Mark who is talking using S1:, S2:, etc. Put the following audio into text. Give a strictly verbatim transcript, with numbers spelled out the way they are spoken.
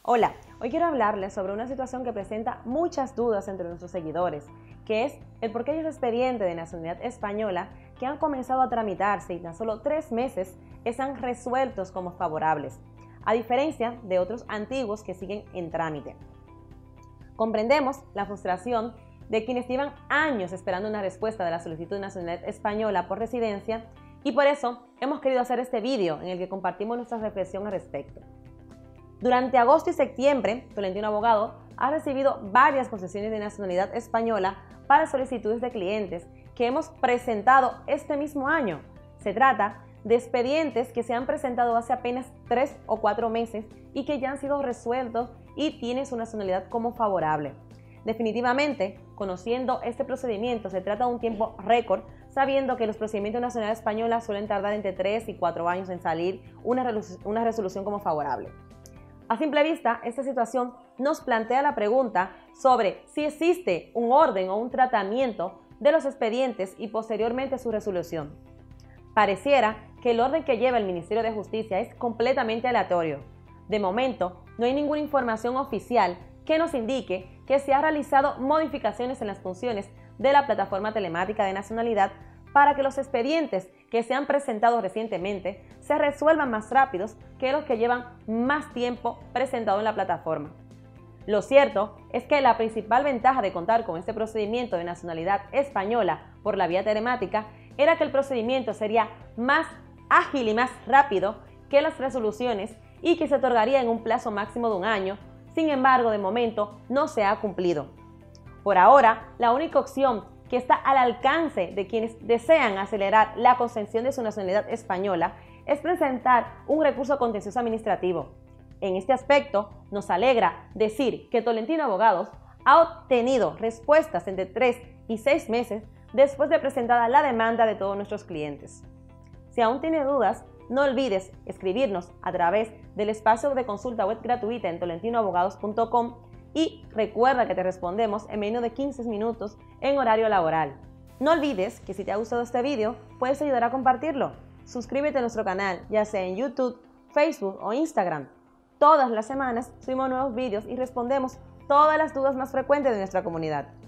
S1: Hola, hoy quiero hablarles sobre una situación que presenta muchas dudas entre nuestros seguidores, que es el por qué hay un expediente de nacionalidad española que han comenzado a tramitarse y tan solo tres meses están resueltos como favorables, a diferencia de otros antiguos que siguen en trámite. Comprendemos la frustración de quienes llevan años esperando una respuesta de la solicitud de nacionalidad española por residencia y por eso hemos querido hacer este vídeo en el que compartimos nuestra reflexión al respecto. Durante agosto y septiembre, Tolentino Abogado ha recibido varias concesiones de nacionalidad española para solicitudes de clientes que hemos presentado este mismo año. Se trata de expedientes que se han presentado hace apenas tres o cuatro meses y que ya han sido resueltos y tienen su nacionalidad como favorable. Definitivamente, conociendo este procedimiento, se trata de un tiempo récord, sabiendo que los procedimientos de nacionalidad española suelen tardar entre tres y cuatro años en salir una, una resolución como favorable. A simple vista, esta situación nos plantea la pregunta sobre si existe un orden o un tratamiento de los expedientes y posteriormente su resolución. Pareciera que el orden que lleva el Ministerio de Justicia es completamente aleatorio. De momento, no hay ninguna información oficial que nos indique que se han realizado modificaciones en las funciones de la plataforma telemática de nacionalidad para que los expedientes que se han presentado recientemente se resuelvan más rápidos que los que llevan más tiempo presentados en la plataforma. Lo cierto es que la principal ventaja de contar con este procedimiento de nacionalidad española por la vía telemática era que el procedimiento sería más ágil y más rápido que las resoluciones y que se otorgaría en un plazo máximo de un año. Sin embargo, de momento no se ha cumplido. Por ahora, la única opción que está al alcance de quienes desean acelerar la concesión de su nacionalidad española es presentar un recurso contencioso administrativo. En este aspecto, nos alegra decir que Tolentino Abogados ha obtenido respuestas entre tres y seis meses después de presentada la demanda de todos nuestros clientes. Si aún tiene dudas, no olvides escribirnos a través del espacio de consulta web gratuita en tolentino abogados punto com y recuerda que te respondemos en menos de quince minutos en horario laboral. No olvides que si te ha gustado este video, puedes ayudar a compartirlo. Suscríbete a nuestro canal, ya sea en YouTube, Facebook o Instagram. Todas las semanas subimos nuevos videos y respondemos todas las dudas más frecuentes de nuestra comunidad.